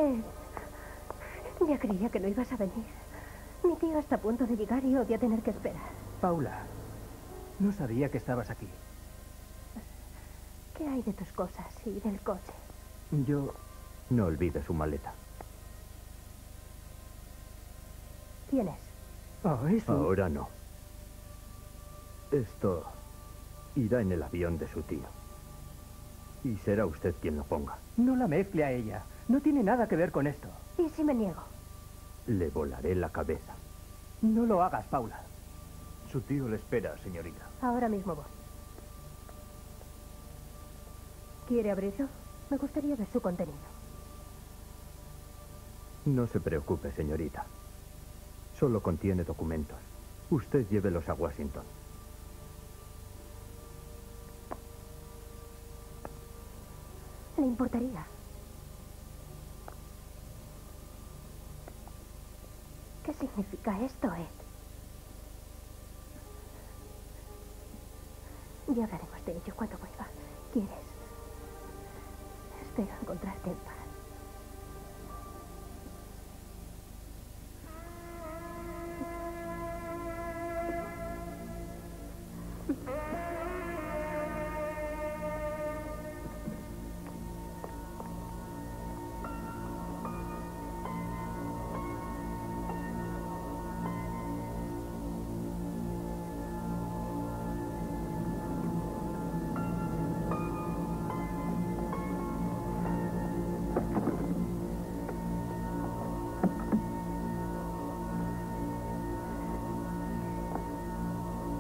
Ya creía que no ibas a venir. Mi tío está a punto de llegar y odia tener que esperar. Paula, no sabía que estabas aquí. ¿Qué hay de tus cosas y del coche? Yo... No olvide su maleta. ¿Quién es? Oh, eso... Ahora no. Esto irá en el avión de su tío. Y será usted quien lo ponga. No la mezcle a ella. No tiene nada que ver con esto. ¿Y si me niego? Le volaré la cabeza. No lo hagas, Paula. Su tío le espera, señorita. Ahora mismo voy. ¿Quiere abrirlo? Me gustaría ver su contenido. No se preocupe, señorita. Solo contiene documentos. Usted llévelos a Washington. ¿Le importaría? ¿Qué significa esto, Ed? Ya hablaremos de ello cuando vuelva. ¿Quieres? Espero encontrarte en paz.